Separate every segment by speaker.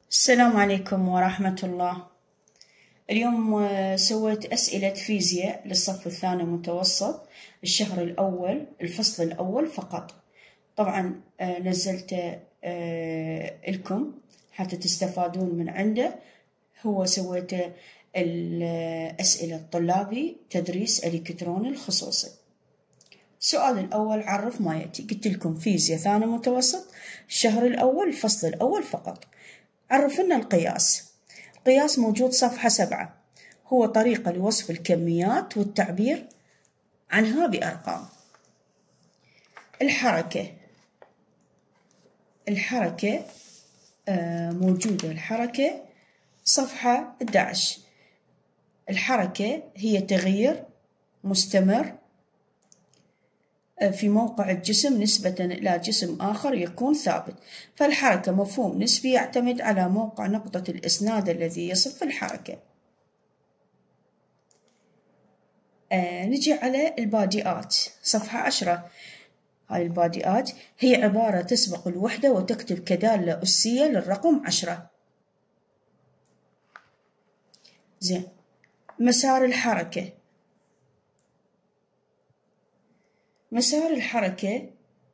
Speaker 1: السلام عليكم ورحمة الله. اليوم سويت أسئلة فيزياء للصف الثاني متوسط الشهر الأول الفصل الأول فقط. طبعا نزلت لكم حتى تستفادون من عنده. هو سويت الأسئلة الطلابي تدريس إلكتروني الخصوصي. السؤال الأول: عرف ما يأتي. قلت لكم فيزياء ثاني متوسط الشهر الأول الفصل الأول فقط. عرف لنا القياس. القياس موجود صفحة 7، هو طريقة لوصف الكميات والتعبير عنها بأرقام. الحركة موجودة الحركة صفحة 11. الحركة هي تغيير مستمر في موقع الجسم نسبة إلى جسم آخر يكون ثابت، فالحركة مفهوم نسبي يعتمد على موقع نقطة الإسناد الذي يصف الحركة. نجي على البادئات صفحة 10. هاي البادئات هي عبارة تسبق الوحدة وتكتب كدالة أسية للرقم 10. زين. مسار الحركة. مسار الحركة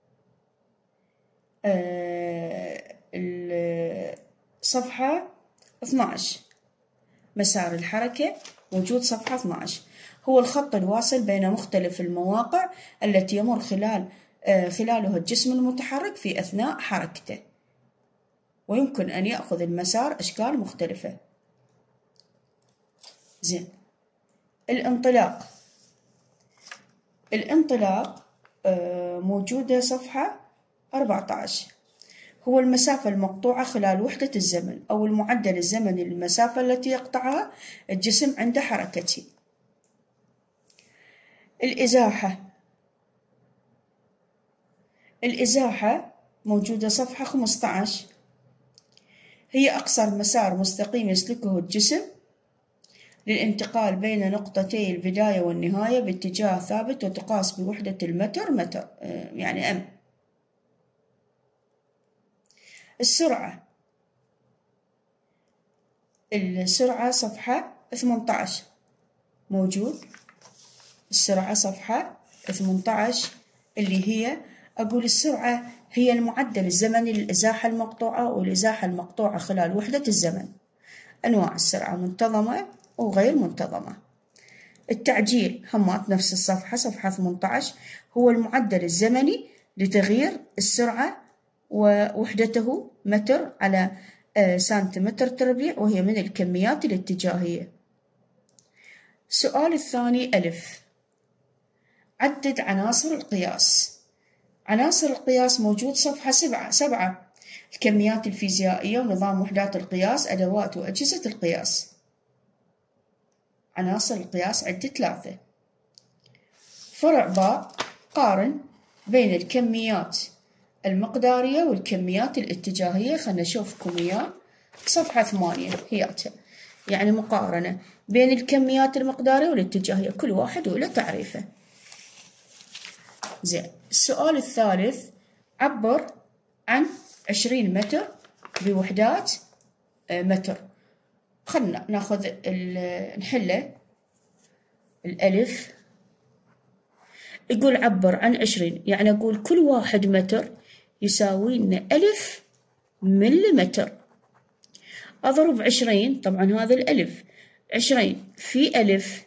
Speaker 1: صفحة 12. مسار الحركة موجود صفحة 12. هو الخط الواصل بين مختلف المواقع التي يمر خلالها الجسم المتحرك في أثناء حركته، ويمكن أن يأخذ المسار أشكال مختلفة. زين. الانطلاق موجودة صفحة 14. هو المسافة المقطوعة خلال وحدة الزمن أو المعدل الزمني للمسافة التي يقطعها الجسم عند حركته. الإزاحة موجودة صفحة 15. هي أقصر مسار مستقيم يسلكه الجسم للانتقال بين نقطتي البداية والنهاية باتجاه ثابت، وتقاس بوحدة المتر يعني أم. السرعة صفحة 18 موجود. السرعة صفحة 18 اللي هي أقول السرعة هي المعدل الزمني للإزاحة المقطوعة، والإزاحة المقطوعة خلال وحدة الزمن. أنواع السرعة منتظمة وغير منتظمة. التعجيل همات نفس الصفحة صفحة 18. هو المعدل الزمني لتغيير السرعة ووحدته متر على سنتيمتر تربيع، وهي من الكميات الاتجاهية. السؤال الثاني: ألف. عدد عناصر القياس. عناصر القياس موجود صفحة 7. الكميات الفيزيائية ونظام وحدات القياس، أدوات وأجهزة القياس. عناصر القياس عدة 3. فرع باء: قارن بين الكميات المقدارية والكميات الاتجاهية. خلنا نشوفكم إياه صفحة 8 هياتها، يعني مقارنة بين الكميات المقدارية والاتجاهية، كل واحد وله تعريفه. زين. السؤال الثالث: عبر عن 20 متر بوحدات متر. خلنا ناخذ نحله. الألف يقول عبر عن 20، يعني أقول كل 1 متر يساوي لنا 1000 مليمتر. أضرب 20، طبعا هذا الألف، 20 في 1000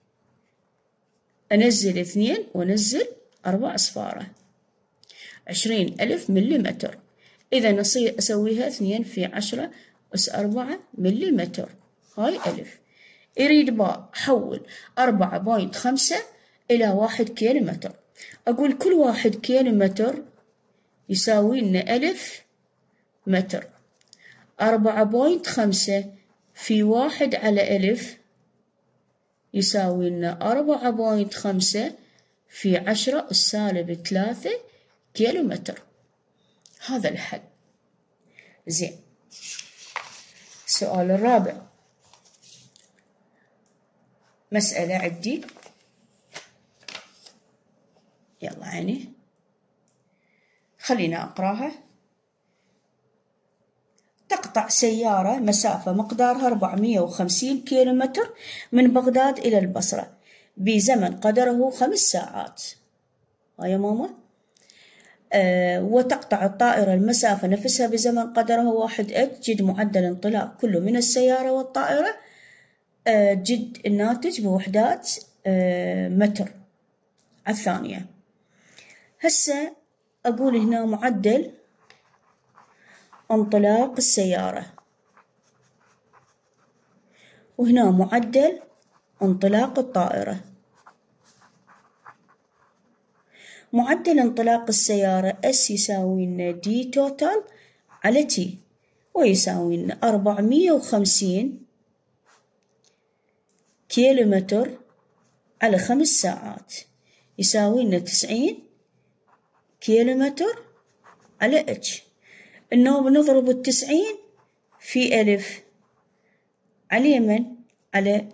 Speaker 1: أنزل 2 وأنزل 4 أصفاره، 20,000 مليمتر. إذا أسويها 2 في 10 أس 4 مليمتر. هاي ألف. يريد باء: حول 4.5 إلى 1 كيلومتر. أقول كل 1 كيلومتر يساوي لنا 1000 متر. 4.5 في 1 على 1000 يساوي لنا 4.5 في 10 السالب 3 كيلومتر. هذا الحل. زين. السؤال الرابع: مسألة عندي، يلا عيني خلينا أقراها. تقطع سيارة مسافة مقدارها 450 كيلومتر من بغداد إلى البصرة بزمن قدره 5 ساعات. يا ماما. وتقطع الطائرة المسافة نفسها بزمن قدره 1 جد معدل انطلاق كل من السيارة والطائرة جد الناتج بوحدات متر على الثانية. هسه أقول هنا معدل انطلاق السيارة، وهنا معدل انطلاق الطائرة. معدل انطلاق السيارة S يساوي لنا D توتال على T، ويساوي لنا 450 كيلومتر على 5 ساعات، يساوي لنا 90 كيلومتر على H. إنه بنضرب 90 في 1000 على اليمن على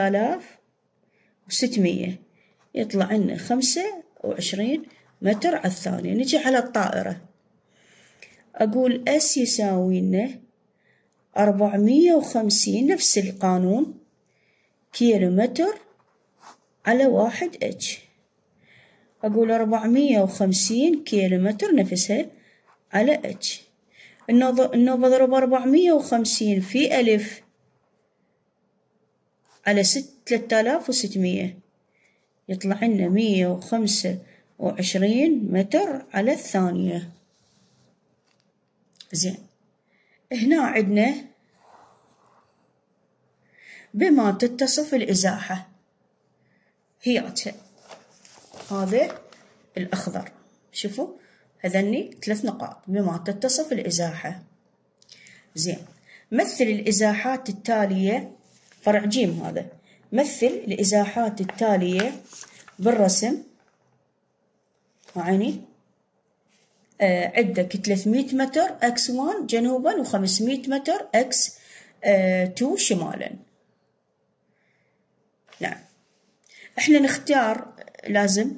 Speaker 1: 3600، يطلع لنا 25 متر على الثانية. نجي على الطائرة، أقول S يساوي لنا 450 نفس القانون كيلومتر على 1 H. أقول 450 كيلومتر نفسها على H. إنه بضرب 450 في 1000 على 3600، يطلع لنا 125 متر على الثانية. زين، هنا عندنا بما تتصف الإزاحة هياتها، هذا الأخضر، شوفوا هذني 3 نقاط بما تتصف الإزاحة. زين، مثل الإزاحات التالية، فرع جيم هذا، مثل الإزاحات التالية بالرسم. يعني عندك 300 متر x1 جنوبا و500 متر x2 شمالا. نعم، احنا نختار، لازم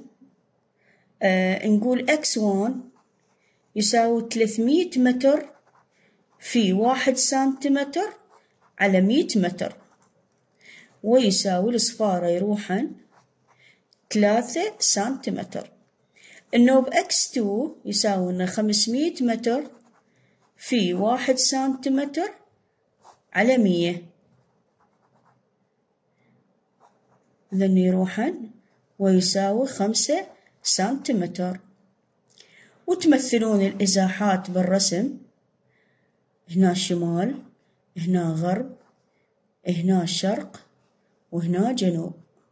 Speaker 1: نقول x1 يساوي 300 متر في 1 سنتيمتر على 100 متر، ويساوي الصفارة يروحن 3 سنتيمتر. إنه بX2 يساوي لنا 500 متر في 1 سنتيمتر على 100، إذن يروحن ويساوي 5 سنتيمتر. وتمثلون الإزاحات بالرسم، هنا شمال، هنا غرب، هنا شرق، وهنا جنوب.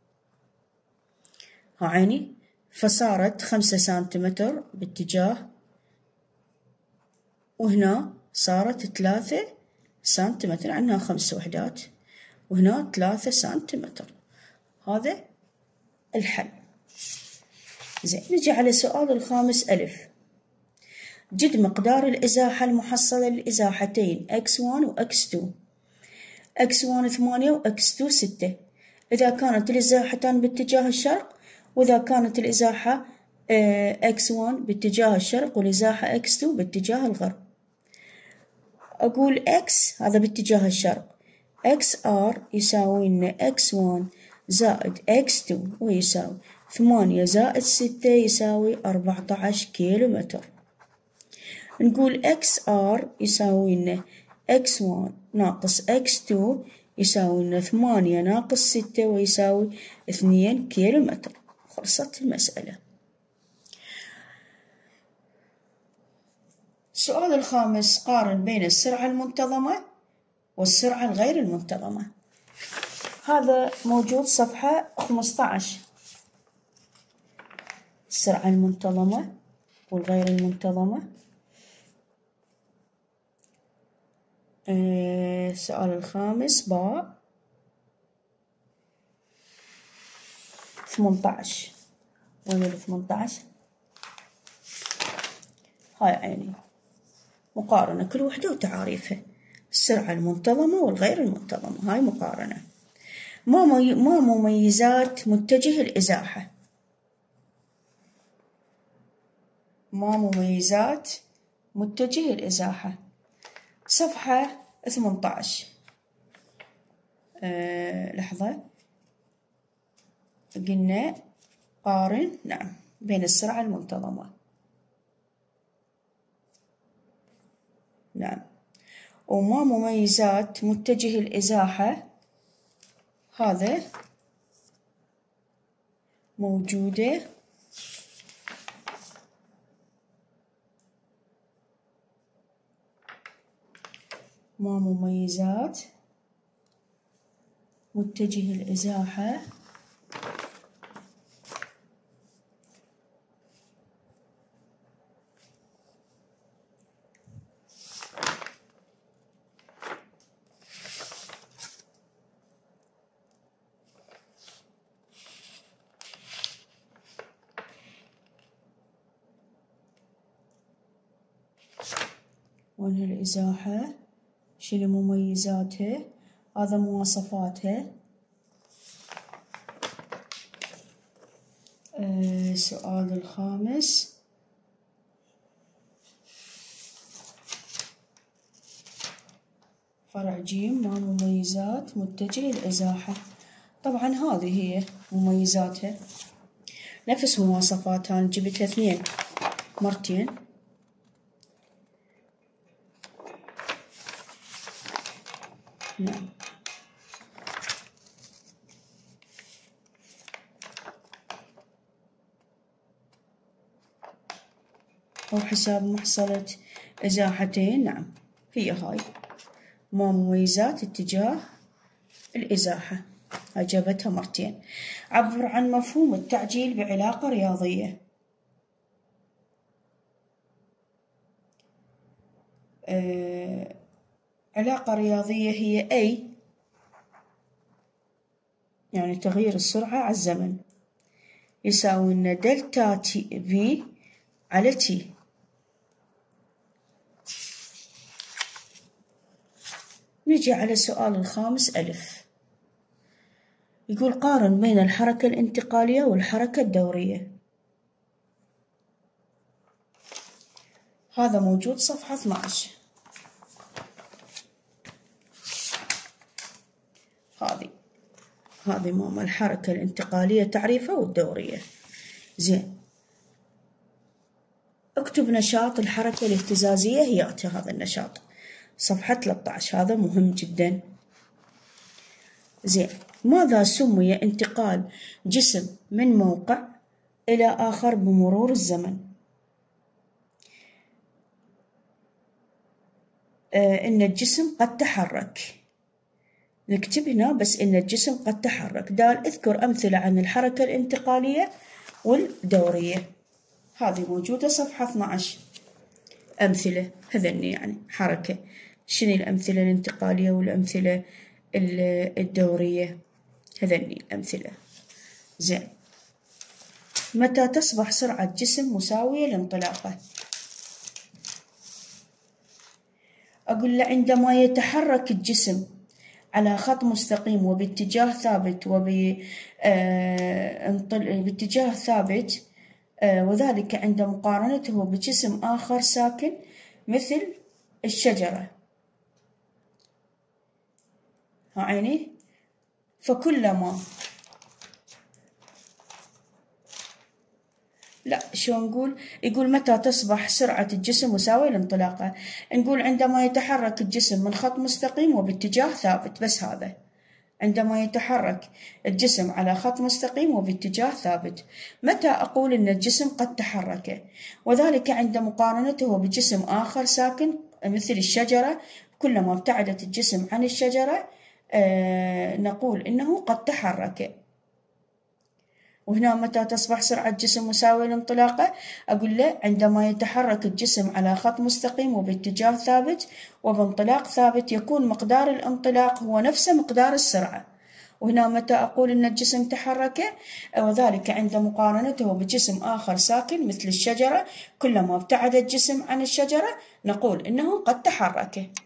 Speaker 1: عيني، فصارت 5 سنتيمتر باتجاه، وهنا صارت 3 سنتيمتر، عندنا 5 وحدات، وهنا 3 سنتيمتر. هذا الحل. زين، نجي على السؤال الخامس ألف. جد مقدار الإزاحة المحصلة للإزاحتين x1 و x2. x1 8 و x2 6 إذا كانت الإزاحتان باتجاه الشرق، وإذا كانت الإزاحة x1 باتجاه الشرق والإزاحة x2 باتجاه الغرب. أقول x هذا باتجاه الشرق، xr يساوي لنا x1 زائد x2 ويساوي 8 زائد 6 يساوي 14 كيلو متر. نقول xr يساوي لنا x1 ناقص x2 يساوي لنا 8 ناقص 6 ويساوي 2 كيلو متر. خلصت المسألة. السؤال الخامس، قارن بين السرعة المنتظمة والسرعة الغير المنتظمة. هذا موجود صفحة 15. السرعة المنتظمة والغير المنتظمة. السؤال الخامس باء 18. وين 18؟ هاي عيني، مقارنة كل وحدة وتعاريفها. السرعة المنتظمة والغير المنتظمة، هاي مقارنة. ما مميزات متجه الإزاحة؟ ما مميزات متجه الإزاحة؟ صفحة 18. لحظة، قلنا قارن نعم بين السرعة المنتظمة. نعم. وما مميزات متجه الإزاحة؟ هذا موجودة ما مميزات متجه الإزاحة وجه الإزاحة شنو مميزاتها؟ هذا مواصفاتها. السؤال الخامس، فرع جيم، ما مميزات متجه الإزاحة؟ طبعا هذه هي مميزاتها نفس مواصفاتها، أنا جبتها 2 مرتين. نعم. أو حساب محصلة إزاحتين. نعم هي هاي ما مميزات اتجاه الإزاحة، أجابتها مرتين. عبر عن مفهوم التعجيل بعلاقة رياضية. علاقة رياضية هي A، يعني تغيير السرعة على الزمن، يساوي لنا دلتا تي في على تي. نجي على السؤال الخامس ألف، يقول قارن بين الحركة الانتقالية والحركة الدورية. هذا موجود صفحة 12. هذه ماما الحركة الانتقالية تعريفها والدورية. زين، اكتب نشاط الحركة الاهتزازية هياته. هذا النشاط صفحة 13، هذا مهم جدا. زين، ماذا سمي انتقال جسم من موقع إلى آخر بمرور الزمن؟ إن الجسم قد تحرك. نكتب هنا بس إن الجسم قد تحرك. دال، اذكر أمثلة عن الحركة الانتقالية والدورية. هذه موجودة صفحة 12. أمثلة هذني يعني حركة. شنو الأمثلة الانتقالية والأمثلة الدورية؟ هذني الأمثلة. زين، متى تصبح سرعة جسم مساوية لانطلاقه؟ أقول له عندما يتحرك الجسم على خط مستقيم وباتجاه ثابت باتجاه ثابت، وذلك عند مقارنته بجسم آخر ساكن مثل الشجرة. ها عيني، فكلما لا شو نقول؟ يقول متى تصبح سرعة الجسم مساوية لانطلاقه؟ نقول عندما يتحرك الجسم من خط مستقيم وباتجاه ثابت. بس هذا عندما يتحرك الجسم على خط مستقيم وباتجاه ثابت. متى أقول أن الجسم قد تحرك؟ وذلك عند مقارنته بجسم آخر ساكن مثل الشجرة. كلما ابتعدت الجسم عن الشجرة نقول إنه قد تحرك. وهنا متى تصبح سرعة جسم مساوية لانطلاقه؟ أقول له عندما يتحرك الجسم على خط مستقيم وباتجاه ثابت وبانطلاق ثابت يكون مقدار الانطلاق هو نفس مقدار السرعة. وهنا متى أقول أن الجسم تحرك؟ وذلك عند مقارنته بجسم آخر ساكن مثل الشجرة. كلما ابتعد الجسم عن الشجرة نقول إنه قد تحرك.